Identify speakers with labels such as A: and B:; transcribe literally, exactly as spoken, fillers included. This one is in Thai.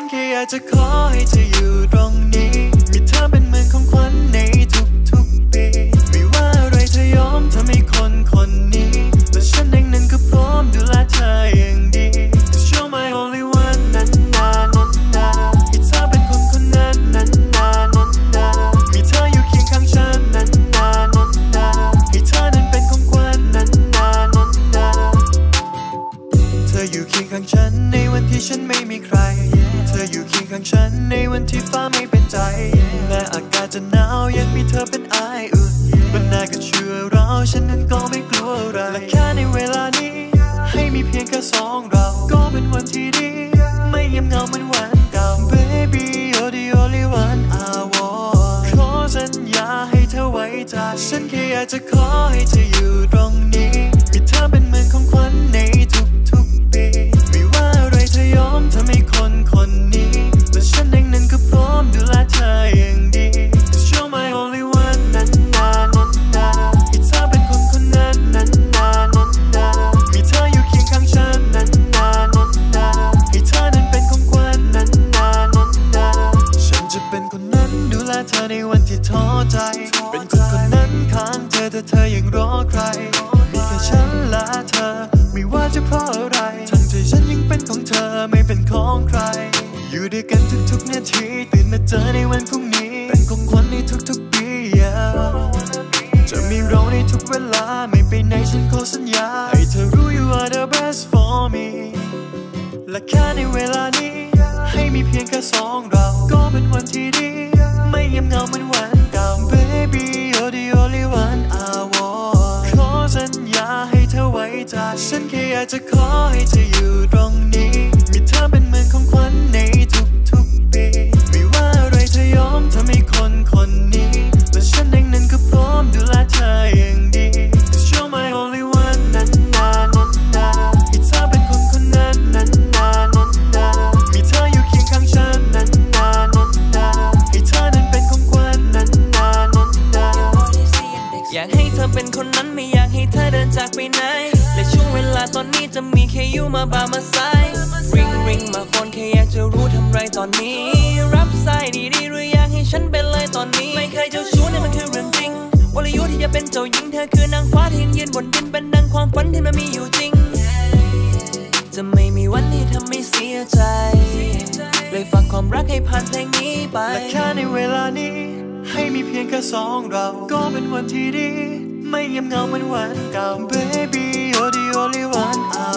A: นแค่อยากจะขอให้เธออยู่ตรงนี้มีเธอเป็นเหมือนของขวัญในทุกๆปีไม่ว่าอะไรเธอยอมทำให้คนคนนี้และฉันเองนั้นก็พร้อมดูแลเธออย่างดี You're my only one นั้นนานั้นนาให้เธอเป็นคนคนนั้นนั้นนานั้นนามีเธออยู่เคียงข้างฉันนั้นนานั้นนาให้เธอนั้นเป็นของขวัญนั้นนานั้นนาเธออยู่เคียงข้างฉันในวันที่ฉันไม่มีใครเธออยู่เคียงข้างฉันในวันที่ฟ้าไม่เป็นใจแม้อากาศจะหนาวยังมีเธอเป็นไออุ่นบนหน้าก็เชื่อเราฉันนั้นก็ไม่กลัวอะไรและแค่ในเวลานี้ให้มีเพียงแค่สองเราก็เป็นวันที่ดีไม่เงียบเหงาเหมือนวันเก่า Baby you're the only one I want ขอสัญญาให้เธอไว้ใจฉันแค่อยากจะขอให้เธออยู่ตรงนี้มีเธอเป็นเหมือนของขวัญในทุกๆปีไม่ว่าอะไรเธอยอมทำให้คนคนนี้และฉันเองนั้นก็พร้อมดูแลเธออย่างดี You're my only one นั้นนานั้นนาให้เธอเป็นคนคนนั้นนั้นนานั้นนามีเธออยู่เคียงข้างฉันนั้นนานั้นนาให้เธอนั้นเป็นของขวัญนั้นนานั้นนาฉันจะเป็นคนนั้นดูแลเธอในวันที่ท้อใจเป็นคนคนนั้นข้างเธอแต่เธอยังรอใครมีแค่ฉันและเธอไม่ว่าจะเพราะอะไรทั้งใจฉันยังเป็นของเธอไม่เป็นของใครอยู่ด้วยกันทุกๆนาทีตื่นมาเจอในวันพรุ่งนี้เป็นของขวัญในทุกๆปี yeah. จะมีเราในทุกเวลาไม่ไปไหนฉันขอสัญญาให้เธอรู้ you are the best for me และแค่ในเวลานี้ให้มีเพียงแค่สองเราก็เป็นวันที่ดีไม่เงียบเหงาเหมือนวันเก่า Baby you're the only one I want ขอสัญญาให้เธอไว้ใจฉันแค่อยากจะขอให้เธออยู่ตรงนี้มีเธอเป็นเหมือนของขวัญในทุกๆปีไม่ว่าอะไรเธอยอมทำให้คนคนนี้และฉันเองนั้นก็พร้อมดูแลเธออย่างดี You're my only one นั้นนานั้นนาให้เธอเป็นคนคนนั้นนั้นนานั้นนามีเธออยู่เคียงข้างฉันนั้นนานั้นนาให้เธอนั้นเป็นของขวัญนั้นนานั้นนา
B: อยากให้เธอเป็นคนนั้นไม่อยากให้เธอเดินจากไปไหนและช่วงเวลาตอนนี้จะมีแค่อยู่มาบ่ามาสายริงริงมาโฟนแค่อยากจะรู้ทำไรตอนนี้รับสายดีๆหรืออยากให้ฉันเป็นเลยตอนนี้ไม่เคยเจ้าชู้เนี่ยมันคือเรื่องจริงวรยุทธ์ที่จะเป็นเจ้าหญิงเธอคือนางฟ้าที่ยืนบนดินเป็นดังความฝันที่มันมีอยู่จริงจะไม่มีวันที่ทำให้เสียใจเลยฝากความรักให้ผ่านเพลงนี้ไป
A: และแค่ในเวลานี้ให้มีเพียงแค่สองเราก็เป็นวันที่ดีไม่เงียบเหงาเหมือนวันเก่า Baby you're the only one I